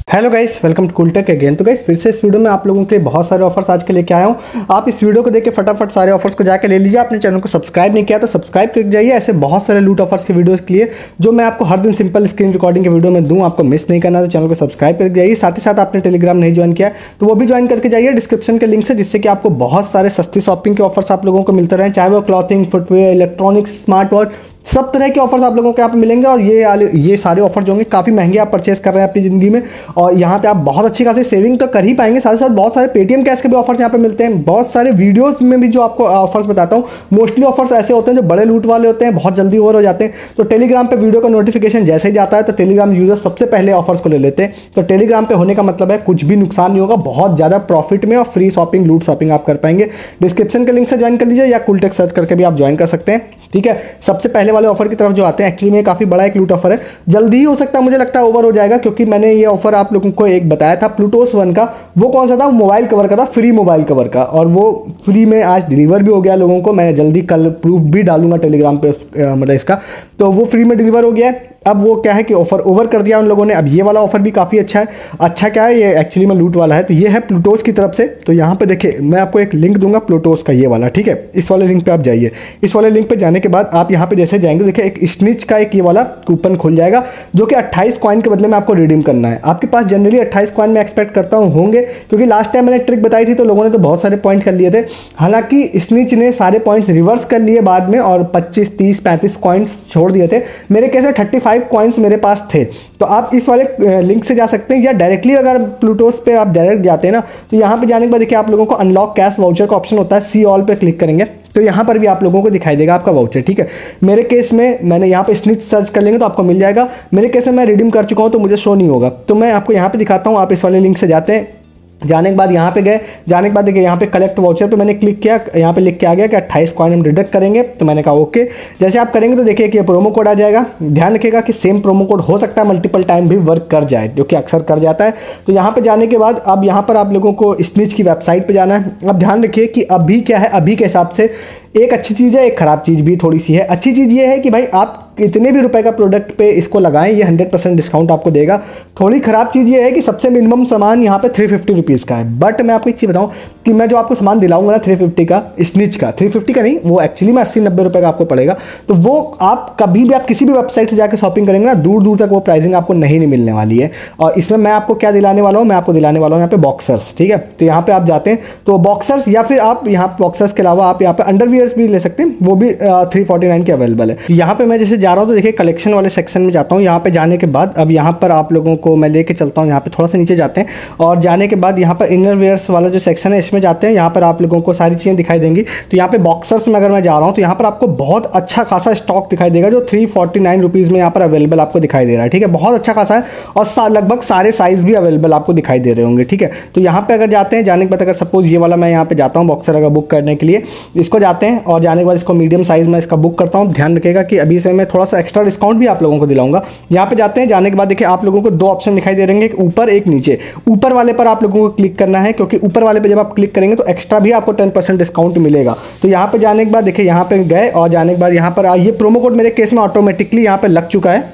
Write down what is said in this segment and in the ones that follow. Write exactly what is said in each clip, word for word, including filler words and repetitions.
Hello guys, welcome to CoolTech again. तो guys फिर से इस वीडियो में आप लोगों के लिए बहुत सारे ऑफर्स आज के लेके आया हूँ। आप इस वीडियो को देख के फटाफट सारे ऑफर्स को जाकर ले लीजिए। आपने चैनल को सब्सक्राइब नहीं किया तो सब्सक्राइब कर जाइए। ऐसे बहुत सारे लूट ऑफर्स के वीडियोस के लिए जो मैं आपको हर दिन सिंपल स्क्रीन रिकॉर्डिंग के वीडियो में दूँ, आपको मिस नहीं करना, तो चैनल को सब्सक्राइब कर जाइए। साथ ही साथ आपने टेलीग्राम नहीं ज्वाइन किया तो वो भी ज्वाइन करके जाइए डिस्क्रिप्शन के लिंक से, जिससे कि आपको बहुत सारे सस्ती शॉपिंग के ऑफर्स आप लोगों को मिलते रहे, चाहे वो clothing, footwear, electronics, smart watch, सब तरह के ऑफर्स आप लोगों को यहाँ पे मिलेंगे। और ये ये सारे ऑफर जो होंगे काफ़ी महंगे आप परचेस कर रहे हैं अपनी ज़िंदगी में, और यहाँ पे आप बहुत अच्छी खासी सेविंग तो कर ही पाएंगे। साथ ही साथ बहुत सारे पेटीएम कैश के भी ऑफर्स यहाँ पे मिलते हैं। बहुत सारे वीडियोस में भी जो आपको ऑफर्स बताता हूँ, मोस्टली ऑफर्स ऐसे होते हैं जो बड़े लूट वाले होते हैं, बहुत जल्दी ओवर हो जाते हैं। तो टेलीग्राम पर वीडियो का नोटिफिकेशन जैसे ही जाता है तो टेलीग्राम यूजर सबसे पहले ऑफर्स को ले लेते हैं। तो टेलीग्राम पर होने का मतलब है कुछ भी नुकसान नहीं होगा, बहुत ज़्यादा प्रॉफिट में और फ्री शॉपिंग, लूट शॉपिंग आप कर पाएंगे। डिस्क्रिप्शन के लिंक से ज्वाइन कर लीजिए या कूलटेक सर्च करके भी आप ज्वाइन कर सकते हैं। ठीक है, सबसे पहले वाले ऑफर की तरफ जो आते हैं, एक्चुअली में काफ़ी बड़ा एक लूट ऑफर है, जल्दी ही हो सकता है, मुझे लगता है ओवर हो जाएगा, क्योंकि मैंने ये ऑफर आप लोगों को एक बताया था प्लूटोस वन का। वो कौन सा था? मोबाइल कवर का था, फ्री मोबाइल कवर का, और वो फ्री में आज डिलीवर भी हो गया लोगों को। मैं जल्दी कल प्रूफ भी डालूंगा टेलीग्राम पे मतलब इसका, तो वो फ्री में डिलीवर हो गया है। अब वो क्या है कि ऑफर ओवर कर दिया उन लोगों ने। अब ये वाला ऑफर भी काफ़ी अच्छा है। अच्छा क्या है, ये एक्चुअली में लूट वाला है। तो ये है प्लूटोस की तरफ से। तो यहाँ पे देखिए, मैं आपको एक लिंक दूंगा प्लूटोस का, ये वाला, ठीक है। इस वाले लिंक पे आप जाइए। इस वाले लिंक पे जाने के बाद आप यहाँ पे जैसे जाएंगे, देखिए एक स्निच का एक ये वाला कूपन खुल जाएगा, जो कि अट्ठाईस कॉइन के बदले में आपको रिडीम करना है। आपके पास जनरली अट्ठाईस कॉइन में एक्सपेक्ट करता हूँ होंगे, क्योंकि लास्ट टाइम मैंने ट्रिक बताई थी तो लोगों ने तो बहुत सारे पॉइंट कर लिए थे। हालांकि स्निच ने सारे पॉइंट्स रिवर्स कर लिए बाद में, और पच्चीस, तीस, पैंतीस कॉइन्स छोड़ दिए थे। मेरे केस में थर्टी फाइव कॉइन्स मेरे पास थे। तो आप इस वाले लिंक से जा सकते हैं, या डायरेक्टली अगर प्लूटोस पे आप डायरेक्ट जाते हैं ना, तो यहाँ पे जाने के बाद देखिए आप लोगों को अनलॉक कैश वाउचर का ऑप्शन होता है। सी ऑल पे क्लिक करेंगे तो यहाँ पर भी आप लोगों को दिखाई देगा आपका वाउचर, ठीक है। मेरे केस में मैंने यहाँ पे स्निच सर्च कर लेंगे तो आपको मिल जाएगा। मेरे केस में मैं रिडीम कर चुका हूँ तो मुझे शो नहीं होगा। तो मैं आपको यहाँ पे दिखाता हूँ। आप इस वाले लिंक से जाते हैं, जाने के बाद यहाँ पे गए, जाने के बाद देखिए यहाँ पे कलेक्ट वाउचर पे मैंने क्लिक किया, यहाँ पे लिख के आ गया कि अट्ठाईस कॉइन हम डिडक्ट करेंगे। तो मैंने कहा ओके। जैसे आप करेंगे तो देखिए कि ये प्रोमो कोड आ जाएगा। ध्यान रखिएगा कि सेम प्रोमो कोड हो सकता है मल्टीपल टाइम भी वर्क कर जाए, जो कि अक्सर कर जाता है। तो यहाँ पे जाने के बाद अब यहाँ पर आप लोगों को स्निच की वेबसाइट पर जाना है। अब ध्यान रखिए कि अभी क्या है, अभी के हिसाब से एक अच्छी चीज़ है, एक ख़राब चीज़ भी थोड़ी सी है। अच्छी चीज़ ये है कि भाई आप कितने भी रुपए का प्रोडक्ट पे इसको लगाएं, ये हंड्रेड परसेंट डिस्काउंट आपको देगा। थोड़ी ख़राब चीज़ ये है कि सबसे मिनिमम सामान यहाँ पे थ्री फिफ्टी रुपीज़ का है। बट मैं आपको एक चीज़ बताऊँ कि मैं जो आपको सामान दिलाऊंगा ना थ्री फिफ्टी का, स्निच का, थ्री फिफ्टी का नहीं, वो एक्चुअली में अस्सी नब्बे रुपये का आपको पड़ेगा। तो वो आप कभी भी आप किसी भी वेबसाइट से जाकर शॉपिंग करेंगे ना, दूर दूर तक वो प्राइसिंग आपको नहीं नहीं मिलने वाली है। और इसमें मैं आपको क्या दिलाने वाला हूँ, मैं आपको दिलाने वाला हूँ यहाँ पे बॉक्सर्स, ठीक है। तो यहाँ पे आप जाते हैं तो बॉक्सर्स, या फिर आप यहाँ बॉक्सर्स के अलावा आप यहाँ पे अंडरवियर्स भी ले सकते हैं, वो भी थ्री फोर्टी नाइन के अवेलेबल है। यहाँ पे मैं जैसे जा रहा हूँ तो देखिए कलेक्शन वाले सेक्शन में जाता हूँ। यहाँ पे जाने के बाद अब यहाँ पर आप लोगों को मैं लेके चलता हूँ, यहाँ पे थोड़ा सा नीचे जाते हैं, और जाने के बाद यहाँ पर इनर वेयर्स वाला जो सेक्शन है इसमें जाते हैं। यहाँ पर आप लोगों को सारी चीज़ें दिखाई देंगी। तो यहाँ पे बॉक्सर्स में अगर मैं जा रहा हूँ तो यहाँ पर आपको बहुत अच्छा खासा स्टॉक दिखाई देगा, जो थ्री फोर्टी नाइन रुपीज़ में यहाँ पर अवेलेबल आपको दिखाई दे रहा है, ठीक है। बहुत अच्छा खासा है, और लगभग सारे साइज़ भी अवेलेबल आपको दिखाई दे रहे होंगे, ठीक है। तो यहाँ पे अगर जाते हैं, जाने के बाद अगर सपोज ये वाला मैं यहाँ पे जाता हूँ बॉक्सर अगर बुक करने के लिए, इसको जाते हैं और जाने के बाद इसको मीडियम साइज़ में इसका बुक करता हूँ। ध्यान रखिएगा कि अभी से मैं थोड़ा सा एक्स्ट्रा डिस्काउंट भी आप लोगों को दिलाऊंगा। यहाँ पे जाते हैं, जाने के बाद देखिए आप लोगों को दो ऑप्शन दिखाई दे रहेंगे, एक ऊपर एक नीचे। ऊपर वाले पर आप लोगों को क्लिक करना है, क्योंकि ऊपर वाले पे जब आप क्लिक करेंगे तो एक्स्ट्रा भी आपको टेन परसेंट डिस्काउंट मिलेगा। तो यहाँ पे जाने के बाद देखिए यहाँ पे गए, और जाने के बाद यहाँ पर ये प्रोमो कोड मेरे केस में ऑटोमेटिकली यहाँ पे लग चुका है।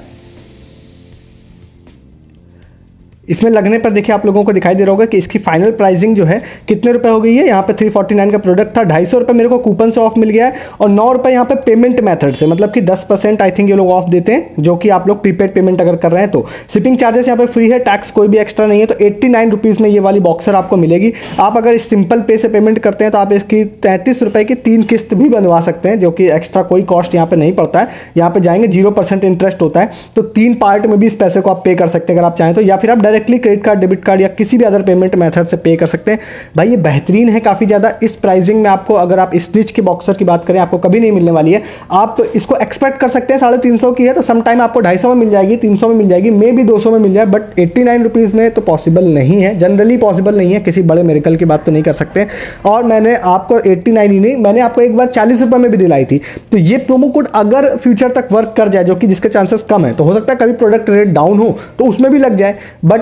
इसमें लगने पर देखिए आप लोगों को दिखाई दे रहा होगा कि इसकी फाइनल प्राइसिंग जो है कितने रुपए हो गई है। यहाँ पे थ्री फोर्टी नाइन का प्रोडक्ट था, ढाई सौ रुपये मेरे को कूपन से ऑफ मिल गया है, और नौ रुपये यहाँ पे पेमेंट मेथड से, मतलब कि दस परसेंट आई थिंक ये लोग ऑफ देते हैं, जो कि आप लोग प्रीपेड पेमेंट अगर कर रहे हैं तो। शिपिंग चार्जेस यहाँ पे फ्री है, टैक्स कोई भी एक्स्ट्रा नहीं है। तो एट्टी नाइन रुपीज़ में ये वाली बॉक्सर आपको मिलेगी। आप अगर सिंपल पे से पेमेंट करते हैं तो आप इसकी तैंतीस रुपये की तीन किस्त भी बनवा सकते हैं, जो कि एक्स्ट्रा कोई कॉस्ट यहाँ पे नहीं पड़ता है। यहाँ पे जाएंगे, जीरो परसेंट इंटरेस्ट होता है, तो तीन पार्ट में भी इस पैसे को आप पे कर सकते हैं अगर आप चाहें तो, या फिर आप directly credit card, debit card या किसी भी अदर पेमेंट मेथड से पे कर सकते हैं। भाई ये बेहतरीन है काफ़ी ज़्यादा। इस प्राइसिंग में आपको, अगर आप स्निच के बॉक्सर की बात करें, आपको कभी नहीं मिलने वाली है। आप इसको एक्सपेक्ट कर सकते हैं साढ़े तीन सौ की है तो सम टाइम आपको ढाई सौ में मिल जाएगी, तीन सौ में मिल जाएगी, मे भी दो सौ में मिल जाए, बट एट्टी नाइन रुपीज़ में तो पॉसिबल नहीं है, जनरली पॉसिबल नहीं है। किसी बड़े मेरिकल की बात तो नहीं कर सकते। और मैंने आपको एट्टी नाइन ही नहीं, मैंने आपको एक बार चालीस रुपये में भी दिलाई थी। तो ये प्रोमो कोड अगर फ्यूचर तक वर्क कर जाए, जो कि जिसके चांसेस कम है, तो हो सकता है कभी प्रोडक्ट रेट डाउन हो तो उसमें भी लग जाए। बट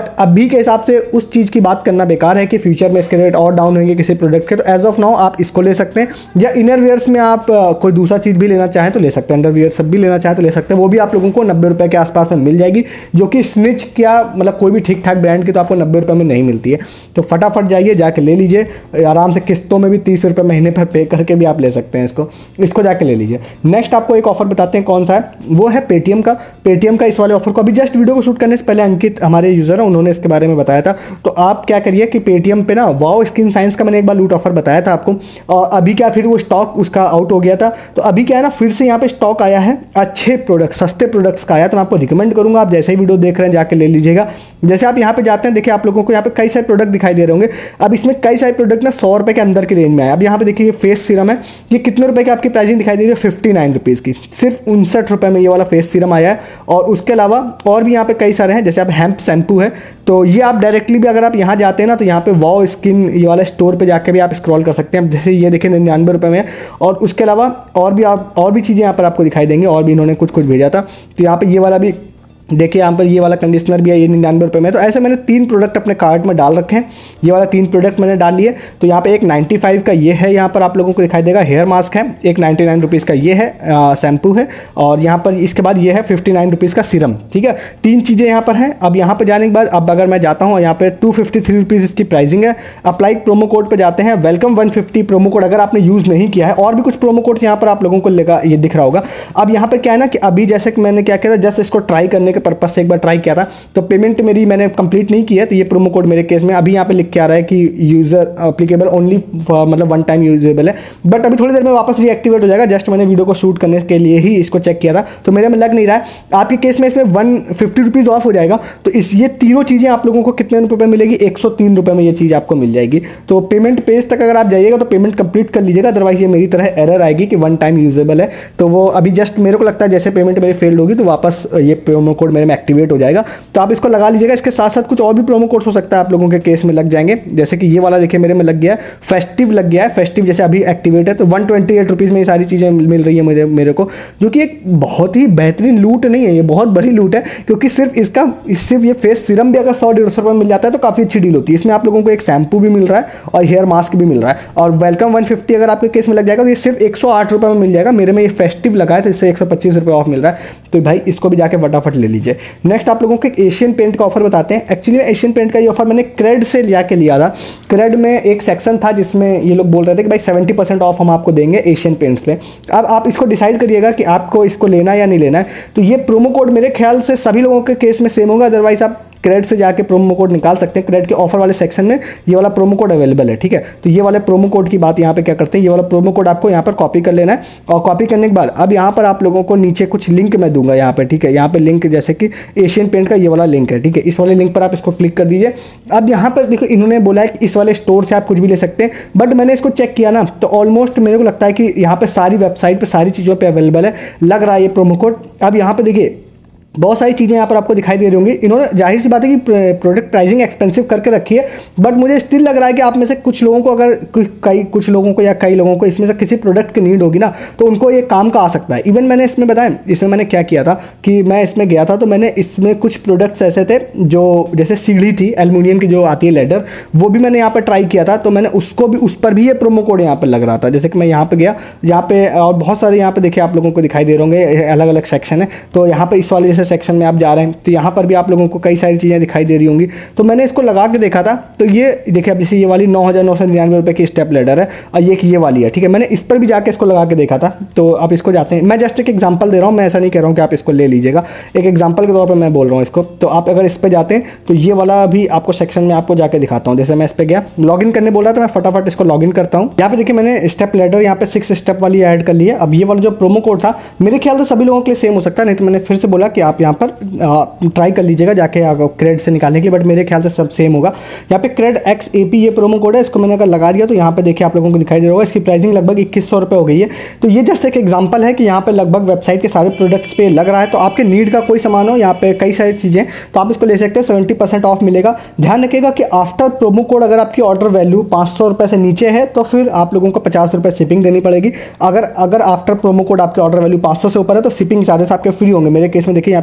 बट अभी के हिसाब से उस चीज़ की बात करना बेकार है कि फ्यूचर में इसके रेट और डाउन होंगे किसी प्रोडक्ट के। तो एज ऑफ नाउ आप इसको ले सकते हैं, या इनर वेयर्स में आप कोई दूसरा चीज़ भी लेना चाहें तो ले सकते हैं, अंडर वेयर सब भी लेना चाहें तो ले सकते हैं। वो भी आप लोगों को नब्बे रुपये के आसपास में मिल जाएगी, जो कि स्निच क्या मतलब कोई भी ठीक ठाक ब्रांड की तो आपको नब्बे रुपये में नहीं मिलती है। तो फटाफट जाइए जाके ले लीजिए, आराम से किस्तों में भी तीस रुपये महीने पर पे करके भी आप ले सकते हैं इसको इसको जाके ले लीजिए। नेक्स्ट आपको एक ऑफर बताते हैं कौन सा है, वो है पेटीएम का। पेटीएम का इस वाले ऑफर को अभी जस्ट वीडियो को शूट करने से पहले अंकित हमारे यूजर है, उन्होंने इसके बारे में बताया था। तो आप क्या करिए कि पेटीएम पे ना वाओ स्किन साइंस का मैंने एक बार लूट ऑफर बताया था आपको, और अभी क्या फिर वो स्टॉक उसका आउट हो गया था। तो अभी क्या है ना, फिर से यहाँ पे स्टॉक आया है, अच्छे प्रोडक्ट सस्ते प्रोडक्ट्स का आया। तो मैं आपको रिकमेंड करूंगा आप जैसे ही वीडियो देख रहे हैं जाके ले लीजिएगा। जैसे आप यहाँ पे जाते हैं, देखिए आप लोगों को यहाँ पे कई सारे प्रोडक्ट दिखाई दे रहे होंगे। अब इसमें कई सारे प्रोडक्ट ना सौ रुपये के अंदर की रेंज में आए। अब यहाँ पे देखिए ये फेस सीरम है, ये कितने रुपए की आपकी प्राइसिंग दिखाई दे रही है, फिफ्टी नाइन रुपीज़ की, सिर्फ उनसठ रुपये में ये वाला फेस सीरम आया है। और उसके अलावा और भी यहाँ पे कई सारे हैं, जैसे आप हेम्प शैम्पू है, तो ये आप डायरेक्टली भी अगर आप यहाँ जाते हैं ना तो यहाँ पे वाओ स्किन ये वाला स्टोर पे जाके भी आप स्क्रॉल कर सकते हैं। जैसे ये देखिए निन्यानवे रुपये में, और उसके अलावा और भी आप और भी चीज़ें यहाँ पर आपको दिखाई देंगी, और भी इन्होंने कुछ कुछ भेजा था। तो यहाँ पे ये वाला भी देखिए, यहाँ पर ये वाला कंडीशनर भी है, ये निन्यानवे रुपये में। तो ऐसे मैंने तीन प्रोडक्ट अपने कार्ट में डाल रखे हैं, ये वाला तीन प्रोडक्ट मैंने डाल लिए। तो यहाँ पे एक नाइन्टी फाइव का ये है, यहाँ पर आप लोगों को दिखाई देगा हेयर मास्क है, एक नाइन्टी नाइन रुपीज़ का ये है शैम्पू है, और यहाँ पर इसके बाद ये है फिफ्टी नाइन रुपीज़ का सीरम। ठीक है, तीन चीज़ें यहाँ पर हैं। अब यहाँ पर जाने के बाद अब अगर मैं जाता हूँ, यहाँ पे टू फिफ्टी थ्री रुपीज़ इसकी प्राइसिंग है। अप्लाई प्रोमो कोड पर जाते हैं, welcome one fifty promo code अगर आपने यूज़ नहीं किया है, और भी कुछ प्रोमो कोड्स यहाँ पर आप लोगों को लेगा ये दिख रहा होगा। अब यहाँ पर क्या है ना कि अभी जैसे कि मैंने क्या किया था, जस्ट इसको ट्राई करने के पर्पज से एक बार ट्राई किया था, तो पेमेंट मेरी मैंने कंप्लीट नहीं की है। तो ये प्रोमो कोड मेरे केस में अभी यहाँ पे लिख के आ रहा है कि यूजर एप्लीकेबल ओनली मतलब वन टाइम यूजेबल है, बट अभी थोड़ी देर में वापस रीएक्टिवेट हो जाएगा। जस्ट मैंने वीडियो को शूट करने के लिए ही इसको चेक किया था, तो मेरे में लग नहीं रहा है। आपके केस में इसमें वन फिफ्टी रुपीज़ ऑफ हो जाएगा। तो इस ये तीनों चीज़ें आप लोगों को कितने रुपये में मिलेगी, एक सौ तीन रुपये में ये चीज़ आपको मिल जाएगी। तो पेमेंट पेज तक अगर आप जाइएगा तो पेमेंट कंप्लीट कर लीजिएगा, अदरवाइज ये मेरी तरह एरर आएगी कि वन टाइम यूजेबल है। तो वो अभी जस्ट मेरे को लगता है जैसे पेमेंट मेरी फेल्ड होगी तो वापस ये प्रोमो कोड मेरे में एक्टिवेट हो जाएगा। तो आप इसको लगा लीजिएगा। इसके साथ साथ कुछ और भी प्रोमो कोड्स हो सकता है आप लोगों के केस में लग जाएंगे, जैसे कि ये वाला देखिए मेरे में लग गया है, फेस्टिव लग गया है। फेस्टिव जैसे अभी एक्टिवेट है, तो वन ट्वेंटी एट रुपीज़ में ये सारी चीज़ें मिल रही है मेरे मेरे को, जो कि एक बहुत ही बेहतरीन लूट नहीं है, ये बहुत बड़ी लूट है। क्योंकि सिर्फ इसका सिर्फ ये फेस सीरम भी अगर सौ डेढ़ सौ रुपये में मिल जाता है तो काफ़ी अच्छी डील होती है। इसमें आप लोगों को एक शैम्पू भी मिल रहा है और हेयर मास्क भी मिल रहा है, और वेलकम वन फिफ्टी अगर आपके केस में लग जाएगा तो ये सिर्फ एक सौ आठ रुपये में मिल जाएगा। मेरे में ये फेस्टिव लगा है तो इससे एक सौ पच्चीस रुपये ऑफ मिल रहा है। तो भाई इसको भी जाके फटाफट ले लीजिए। नेक्स्ट आप लोगों को एक एशियन पेंट का ऑफर बताते हैं। एक्चुअली में एशियन पेंट का ये ऑफर मैंने क्रेड से लिया के लिया था। क्रेड में एक सेक्शन था जिसमें ये लोग बोल रहे थे कि भाई सेवेंटी परसेंट ऑफ हम आपको देंगे एशियन पेंट्स पे। अब आप इसको डिसाइड करिएगा कि आपको इसको लेना है या नहीं लेना है। तो ये प्रोमो कोड मेरे ख्याल से सभी लोगों के केस में सेम होगा, अदरवाइज आप क्रेड से जाके प्रोमो कोड निकाल सकते हैं। क्रेड के ऑफर वाले सेक्शन में ये वाला प्रोमो कोड अवेलेबल है। ठीक है, तो ये वाले प्रोमो कोड की बात यहाँ पे क्या करते हैं, ये वाला प्रोमो कोड आपको यहाँ पर कॉपी कर लेना है, और कॉपी करने के बाद अब यहाँ पर आप लोगों को नीचे कुछ लिंक मैं दूंगा यहाँ पे। ठीक है, यहाँ पे लिंक जैसे कि एशियन पेंट का ये वाला लिंक है। ठीक है, इस वाले लिंक पर आप इसको क्लिक कर दीजिए। अब यहाँ पर देखो इन्होंने बोला है कि इस वाले स्टोर से आप कुछ भी ले सकते हैं, बट मैंने इसको चेक किया ना तो ऑलमोस्ट मेरे को लगता है कि यहाँ पे सारी वेबसाइट पर सारी चीज़ों पर अवेलेबल है लग रहा है ये प्रोमो कोड। अब यहाँ पे देखिए बहुत सारी चीज़ें यहाँ पर आपको दिखाई दे रही होंगी। इन्होंने जाहिर सी बात है कि प्रोडक्ट प्राइसिंग एक्सपेंसिव करके रखी है, बट मुझे स्टिल लग रहा है कि आप में से कुछ लोगों को अगर कई कुछ लोगों को या कई लोगों को इसमें से किसी प्रोडक्ट की नीड होगी ना तो उनको ये काम का आ सकता है। इवन मैंने इसमें बताया, इसमें मैंने क्या किया था कि मैं इसमें गया था तो मैंने इसमें कुछ प्रोडक्ट्स ऐसे थे जो जैसे सीढ़ी थी एल्युमिनियम की जो आती है लेडर, वो भी मैंने यहाँ पर ट्राई किया था। तो मैंने उसको भी उस पर भी ये प्रोमो कोड यहाँ पर लग रहा था। जैसे कि मैं यहाँ पर गया, यहाँ पे और बहुत सारे यहाँ पे देखिए आप लोगों को दिखाई दे रहे होंगे अलग अलग सेक्शन है। तो यहाँ पर इस वाले जैसे सेक्शन में आप जा रहे हैं तो यहाँ पर भी आप लोगों को कई सारी चीज़ें दिखाई दे रही होंगी। तो मैंने इसको लगा के देखा था, तो ये देखिए अब जैसे ये वाली नौ हज़ार नौ सौ निन्यानवे रुपये की स्टेप लेडर है, और ये ये वाली है। ठीक है, मैंने इस पर भी जाके इसको लगा के देखा था। तो आप इसको जाते हैं, मैं जस्ट एक एग्जांपल दे रहा हूँ, मैं ऐसा नहीं कह रहा हूँ कि आप इसको ले लीजिएगा, एक एग्जांपल के तौर पर मैं बोल रहा हूँ इसको। तो आप अगर इस पर जाते हैं तो ये वाला भी आपको सेक्शन में आपको जाके दिखाता हूँ। जैसे मैं इस पर गया, लॉग इन करने बोल रहा था, मैं फटाफट इसको लॉग इन करता हूँ। यहाँ पे देखिए मैंने स्टेप लेडर यहाँ पे सिक्स स्टेप वाली ऐड कर ली है। अब ये वाला जो प्रोमो कोड था मेरे ख्याल से सभी लोगों के लिए सेम हो सकता है, नहीं तो मैंने फिर से बोला कि आप यहाँ पर ट्राई कर लीजिएगा जाके क्रेड से निकालने के लिए, बट मेरे ख्याल से सब सेम होगा। यहाँ पे क्रेड एक्स एपी ये प्रोमो कोड है, इसको मैंने अगर लगा दिया तो यहाँ पे देखिए आप लोगों को दिखाई दे रहा होगा इसकी प्राइसिंग लगभग इक्कीस सौ रुपये हो गई है। तो ये जस्ट एक एग्जांपल है कि यहाँ पे लगभग वेबसाइट के सारे प्रोडक्ट्स पे लग रहा है। तो आपके नीड का कोई सामान हो, यहाँ पे कई सारी चीज़ें, तो आप इसको ले सकते हैं, सेवेंटी परसेंट ऑफ मिलेगा। ध्यान रखिएगा कि आफ्टर प्रोमो कोड अगर आपकी ऑर्डर वैल्यू पाँच सौ रुपये से नीचे है तो फिर आप लोगों को पचास रुपये शिपिंग देनी पड़ेगी। अगर अगर आफ्टर प्रोमो कोड आपके ऑर्डर वैल्यू पाँच सौ से ऊपर है तो शिपिंग चार्जेस आपके फ्री होंगे। मेरे केस में देखिए यहाँ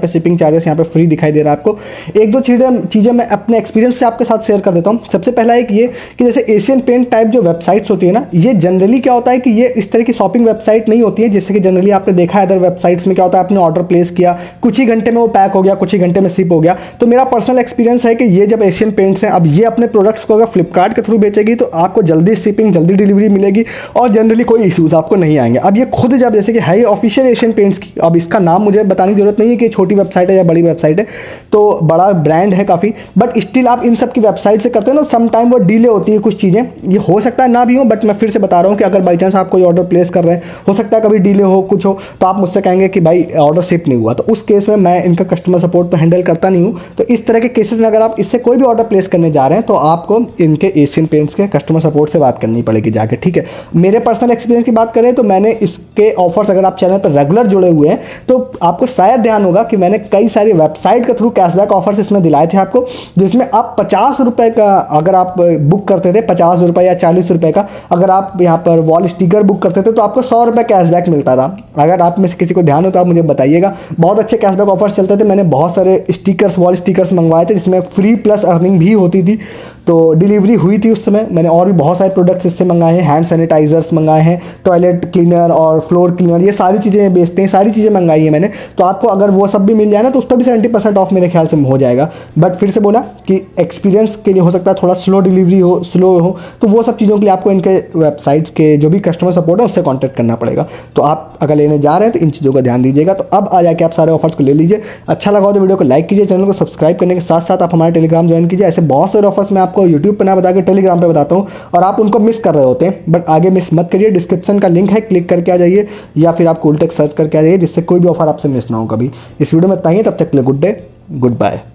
पे शिपिंग चार्जेस यहाँ पे फ्री दिखाई दे रहा है आपको। एक दो चीज़ें चीज़ें मैं अपने एक्सपीरियंस से आपके साथ शेयर कर देता हूँ। सबसे पहला एक ये कि जैसे एशियन पेंट टाइप जो वेबसाइट्स होती है ना, ये जनरली क्या होता है कि ये इस तरह की शॉपिंग वेबसाइट नहीं होती है, जैसे कि जनरली आपने देखा है अदर वेबसाइट्स में क्या होता है, आपने ऑर्डर प्लेस किया, कुछ ही घंटे में वो पैक हो गया, कुछ ही घंटे में शिप हो गया। तो मेरा पर्सनल एक्सपीरियंस है कि ये जब एशियन पेंट्स हैं, अब ये अपने प्रोडक्ट्स को अगर फ्लिपकार्ट के थ्रू बेचेगी तो आपको जल्दी शिपिंग, जल्दी डिलीवरी मिलेगी और जनरली कोई इशूज़ आपको नहीं आएंगे। अब ये खुद जब जैसे कि है ये ऑफिशियल एशियन पेंट्स की, अब इसका नाम मुझे बताने की जरूरत नहीं है कि छोटी वेबसाइट है या बड़ी वेबसाइट है, तो बड़ा ब्रांड है काफ़ी, बट स्टिल आप इन सब की वेबसाइट से करते हैं ना, सम टाइम वो डिले होती है कुछ चीज़ें, ये हो सकता है ना भी हो, बट मैं फिर से बता रहा हूँ कि अगर बाई चांस आप कोई ऑर्डर प्लेस कर रहे हैं, हो सकता है कभी डिले हो, कुछ हो, तो आप मुझसे कहेंगे कि भाई ऑर्डर शिप नहीं हुआ, तो उस केस में मैं इनका कस्टमर सपोर्ट तो हैंडल करता नहीं हूँ। तो इस तरह के केसेस में अगर आप इससे कोई भी ऑर्डर प्लेस करने जा रहे हैं तो आपको इनके एशियन पेंट्स के कस्टमर सपोर्ट से बात करनी पड़ेगी जाके, ठीक है। मेरे पर्सनल एक्सपीरियंस की बात करें तो मैंने इसके ऑफर्स, अगर आप चैनल पर रेगुलर जुड़े हुए हैं तो आपको शायद ध्यान होगा कि मैंने कई सारी वेबसाइट के थ्रू कैशबैक ऑफर्स इसमें दिलाए थे आपको, जिसमें आप पचास रुपए का अगर आप बुक करते थे, पचास रुपए या चालीस रुपए का अगर आप यहाँ पर वॉल स्टिकर बुक करते थे तो आपको सौ रुपये कैशबैक मिलता था। अगर आप में से किसी को ध्यान हो तो आप मुझे बताइएगा। बहुत अच्छे कैशबैक ऑफर्स चलते थे। मैंने बहुत सारे स्टिकर्स, वॉल स्टिकर्स मंगवाए थे जिसमें फ्री प्लस अर्निंग भी होती थी, तो डिलीवरी हुई थी उस समय। मैंने और भी बहुत सारे प्रोडक्ट्स इससे मंगाए हैं, हैंड सैनिटाइजर्स मंगाए हैं, टॉयलेट क्लीनर और फ्लोर क्लीनर, ये सारी चीज़ें बेचते हैं, सारी चीज़ें मंगाई है मैंने। तो आपको अगर वो सब भी मिल जाए ना तो उस पर भी सेवेंटी परसेंट ऑफ मेरे ख्याल से हो जाएगा। बट फिर से बोला कि एक्सपीरियंस के लिए हो सकता है थोड़ा स्लो डिलीवरी हो, स्लो हो, तो वो सब चीज़ों के लिए आपको इनके वेबसाइट्स के जो भी कस्टमर सपोर्ट है उससे कॉन्टैक्ट करना पड़ेगा। तो आप अगर लेने जा रहे हैं तो इन चीज़ों का ध्यान दीजिएगा। तो अब आ जाके आप सारे ऑफर्स को ले लीजिए। अच्छा लगा तो वीडियो को लाइक कीजिए, चैनल को सब्सक्राइब करने के साथ साथ आप हमारे टेलीग्राम ज्वाइन कीजिए। ऐसे बहुत सारे ऑफर्स मैं आपको यूट्यूब पर ना बता के टेलीग्राम पे बताता हूँ और आप उनको मिस कर रहे होते हैं, बट आगे मिस मत करिए। डिस्क्रिप्शन का लिंक है, क्लिक करके आ जाइए या फिर आप कूलटेक सर्च करके आ जाइए, जिससे कोई भी ऑफर आपसे मिस ना हो कभी। इस वीडियो में इतना ही है, तब तक के लिए गुड डे, गुड बाय।